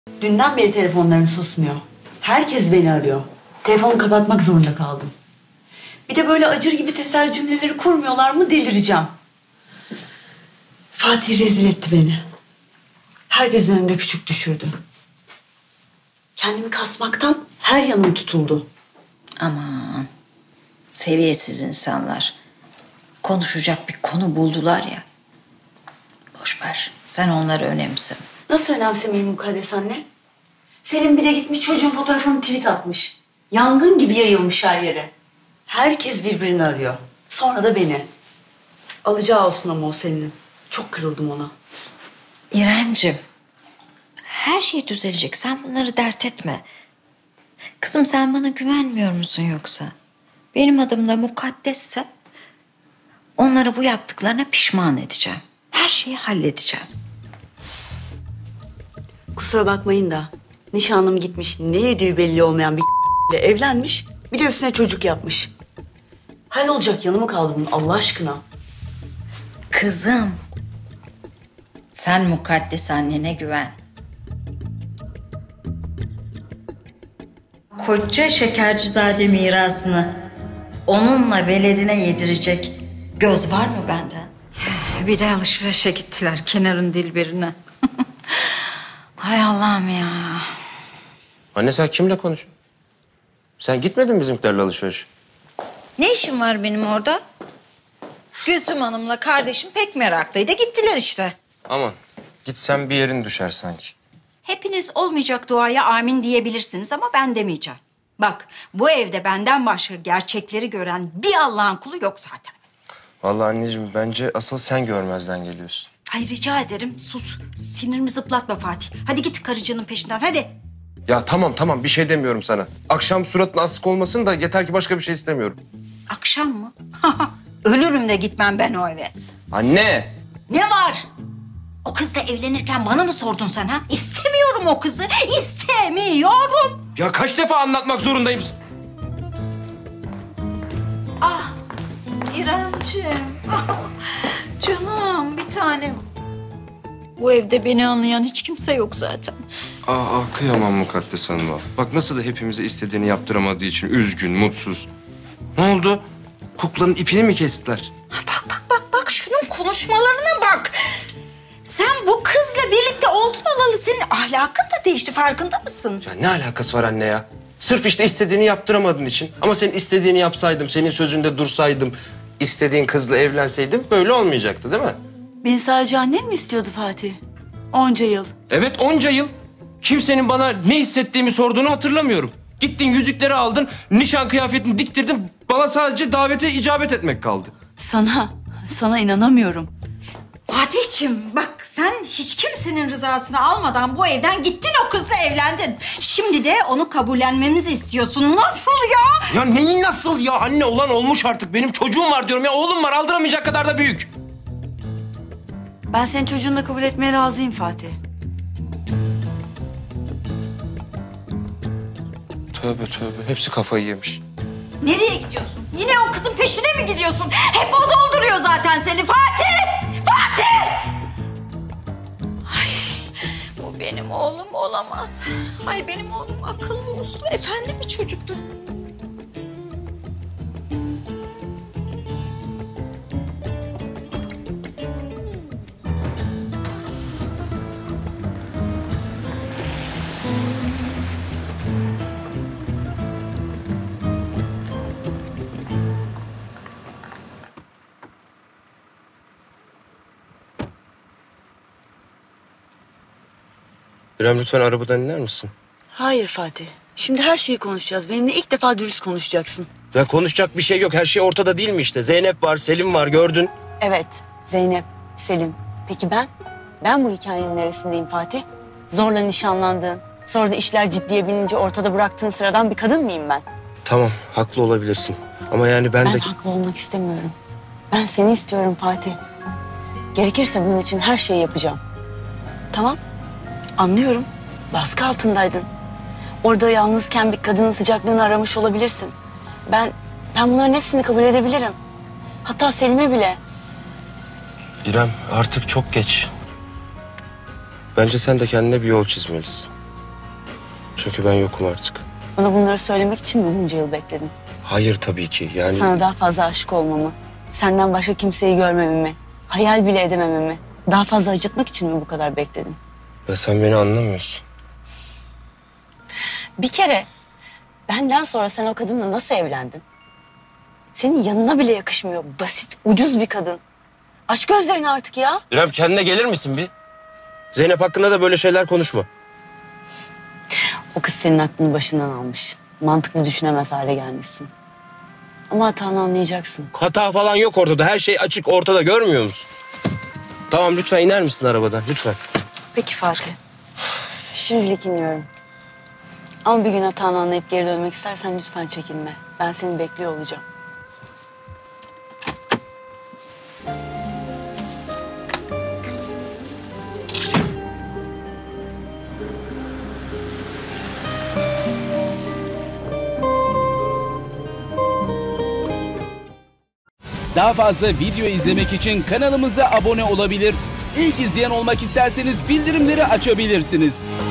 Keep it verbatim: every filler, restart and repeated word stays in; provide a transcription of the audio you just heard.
Dünden beri telefonlarım susmuyor. Herkes beni arıyor. Telefonu kapatmak zorunda kaldım. Bir de böyle acır gibi teselli cümleleri kurmuyorlar mı delireceğim. Fatih rezil etti beni. Herkesin önünde küçük düşürdü. Kendimi kasmaktan her yanım tutuldu. Aman, seviyesiz insanlar. Konuşacak bir konu buldular ya. Boş ver, sen onları önemse. Nasıl önemsemeyeyim Mukaddes anne? Selim bir de gitmiş çocuğun fotoğrafını tweet atmış. Yangın gibi yayılmış her yere. Herkes birbirini arıyor. Sonra da beni. Alacağı olsun ama o senin. Çok kırıldım ona. İremciğim, her şey düzelecek. Sen bunları dert etme. Kızım sen bana güvenmiyor musun yoksa? Benim adım da Mukaddesse. Onları bu yaptıklarına pişman edeceğim. Her şeyi halledeceğim. Kusura bakmayın da nişanlım gitmiş, ne yediği belli olmayan bir ile evlenmiş, bir de üstüne çocuk yapmış. Hal olacak yanı mı kaldı bunun Allah aşkına? Kızım, sen mukaddes annene güven. Koca Şekercizade mirasını onunla veledine yedirecek göz var mı bende? Bir de alışverişe gittiler kenarın dilberine. Hay Allah'ım ya. Anne sen kimle konuşuyorsun? Sen gitmedin bizimkilerle alışveriş. Ne işim var benim orada? Gülsüm Hanım'la kardeşim pek meraklıydı. Gittiler işte. Aman gitsen bir yerin düşer sanki. Hepiniz olmayacak duaya amin diyebilirsiniz ama ben demeyeceğim. Bak bu evde benden başka gerçekleri gören bir Allah'ın kulu yok zaten. Vallahi anneciğim bence asıl sen görmezden geliyorsun. Ay rica ederim sus. Sinirimi zıplatma Fatih. Hadi git karıcığının peşinden hadi. Ya tamam tamam bir şey demiyorum sana. Akşam suratın asık olmasın da yeter ki başka bir şey istemiyorum. Akşam mı? Ölürüm de gitmem ben o eve. Anne! Ne var? O kızla evlenirken bana mı sordun sen ha? İstemiyorum o kızı. İstemiyorum. Ya kaç defa anlatmak zorundayım? Ah İremciğim. Ah, canım bir tanem. Bu evde beni anlayan hiç kimse yok zaten. Aa, aa kıyamam Mukaddes Hanım'a. Bak nasıl da hepimize istediğini yaptıramadığı için üzgün, mutsuz. Ne oldu? Kuklanın ipini mi kestiler? Bak bak bak bak şunun konuşmalarına bak. Sen bu kızla birlikte oldun olalı senin ahlakın da değişti farkında mısın? Ya ne alakası var anne ya? Sırf işte istediğini yaptıramadığın için. Ama senin istediğini yapsaydım, senin sözünde dursaydım, istediğin kızla evlenseydim böyle olmayacaktı değil mi? Beni sadece annem mi istiyordu Fatih? Onca yıl. Evet onca yıl. Kimsenin bana ne hissettiğimi sorduğunu hatırlamıyorum. Gittin yüzükleri aldın, nişan kıyafetini diktirdin. Bana sadece davete icabet etmek kaldı. Sana, sana inanamıyorum. Fatih'ciğim bak sen hiç kimsenin rızasını almadan bu evden gittin o kızla evlendin. Şimdi de onu kabullenmemizi istiyorsun. Nasıl ya? Ya neyin nasıl ya? Anne olan olmuş artık. Benim çocuğum var diyorum ya. Oğlum var aldıramayacak kadar da büyük. Ben senin çocuğunu da kabul etmeye razıyım Fatih. Tövbe tövbe. Hepsi kafayı yemiş. Nereye gidiyorsun? Yine o kızın peşine mi gidiyorsun? Hep o dolduruyor zaten seni Fatih! Fatih! Ay, bu benim oğlum olamaz. Ay benim oğlum akıllı, uslu, efendi bir çocuktu. İrem lütfen arabadan iner misin? Hayır Fatih. Şimdi her şeyi konuşacağız. Benimle ilk defa dürüst konuşacaksın. Ya konuşacak bir şey yok. Her şey ortada değil mi işte? Zeynep var, Selim var gördün. Evet, Zeynep, Selim. Peki ben? Ben bu hikayenin neresindeyim Fatih? Zorla nişanlandığın, sonra da işler ciddiye binince ortada bıraktığın sıradan bir kadın mıyım ben? Tamam, haklı olabilirsin. Ama yani ben, Ben de... haklı olmak istemiyorum. Ben seni istiyorum Fatih. Gerekirse bunun için her şeyi yapacağım. Tamam, anlıyorum. Baskı altındaydın. Orada yalnızken bir kadının sıcaklığını aramış olabilirsin. Ben, ben bunların hepsini kabul edebilirim. Hatta Selim'e bile. İrem artık çok geç. Bence sen de kendine bir yol çizmelisin. Çünkü ben yokum artık. Bana bunları söylemek için mi bunca yıl bekledin? Hayır tabii ki yani... Sana daha fazla aşık olmamı, senden başka kimseyi görmememi, hayal bile edemememi, daha fazla acıtmak için mi bu kadar bekledin? Ya sen beni anlamıyorsun. Bir kere benden sonra sen o kadınla nasıl evlendin? Senin yanına bile yakışmıyor. Basit, ucuz bir kadın. Aç gözlerini artık ya. İrem kendine gelir misin bir? Zeynep hakkında da böyle şeyler konuşma. O kız senin aklını başından almış. Mantıklı düşünemez hale gelmişsin. Ama hatanı anlayacaksın. Hata falan yok ortada. Her şey açık ortada, görmüyor musun? Tamam lütfen iner misin arabadan lütfen? Peki Fatih. Şimdilik iniyorum. Ama bir gün hatanı anlayıp geri dönmek istersen lütfen çekinme. Ben seni bekliyor olacağım. Daha fazla video izlemek için kanalımıza abone olabilir. İlk izleyen olmak isterseniz bildirimleri açabilirsiniz.